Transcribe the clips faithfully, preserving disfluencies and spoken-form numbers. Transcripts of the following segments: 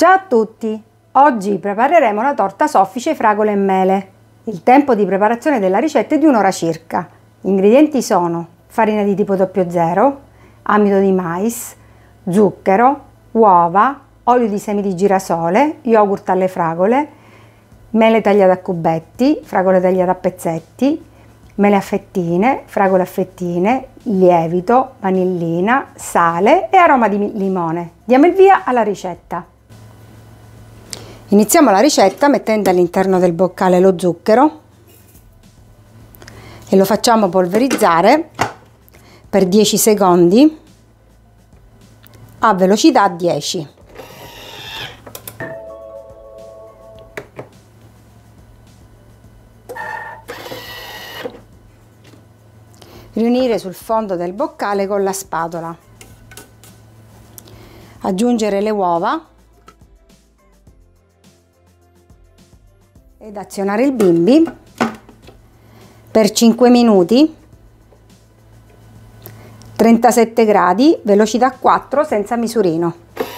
Ciao a tutti! Oggi prepareremo la torta soffice fragole e mele. Il tempo di preparazione della ricetta è di un'ora circa. Gli ingredienti sono farina di tipo zero zero, amido di mais, zucchero, uova, olio di semi di girasole, yogurt alle fragole, mele tagliate a cubetti, fragole tagliate a pezzetti, mele a fettine, fragole a fettine, lievito, vanillina, sale e aroma di limone. Diamo il via alla ricetta. Iniziamo la ricetta mettendo all'interno del boccale lo zucchero e lo facciamo polverizzare per dieci secondi a velocità dieci. Riunire sul fondo del boccale con la spatola. Aggiungere le uova ed azionare il bimbi per cinque minuti, trentasette gradi, velocità quattro senza misurino.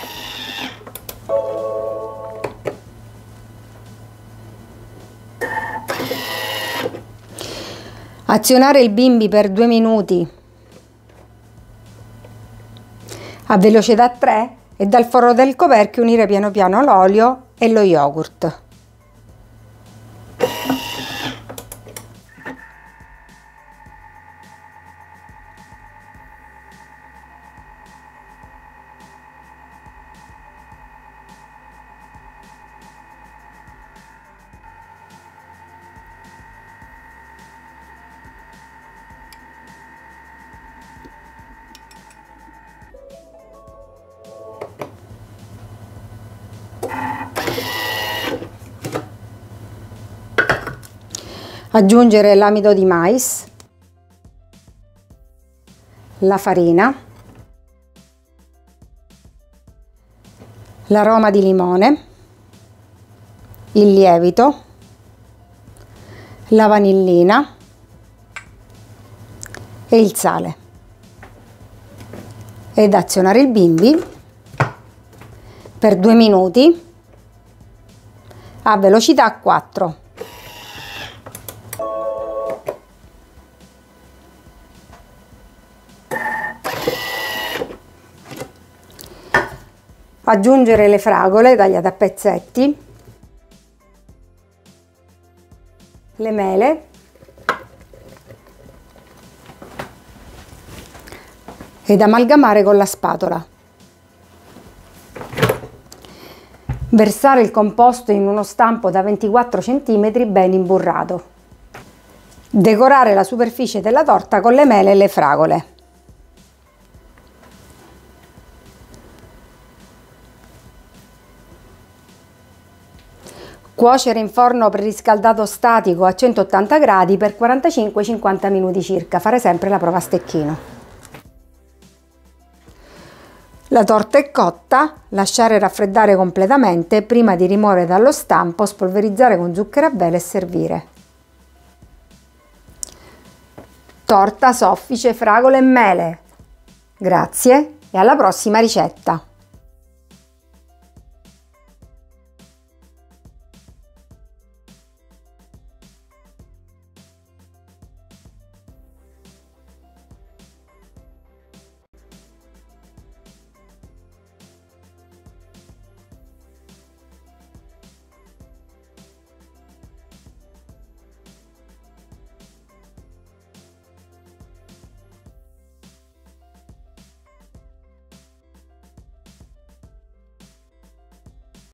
Azionare il bimbi per due minuti a velocità tre e dal forro del coperchio unire piano piano l'olio e lo yogurt. Aggiungere l'amido di mais, la farina, l'aroma di limone, il lievito, la vanillina e il sale ed azionare il bimbi per due minuti a velocità quattro. Aggiungere le fragole tagliate a pezzetti, le mele ed amalgamare con la spatola. Versare il composto in uno stampo da ventiquattro centimetri ben imburrato. Decorare la superficie della torta con le mele e le fragole. Cuocere in forno preriscaldato statico a centottanta gradi per quarantacinque cinquanta minuti circa. Fare sempre la prova a stecchino. La torta è cotta, lasciare raffreddare completamente prima di rimuovere dallo stampo, spolverizzare con zucchero a velo e servire. Torta soffice, fragole e mele. Grazie e alla prossima ricetta!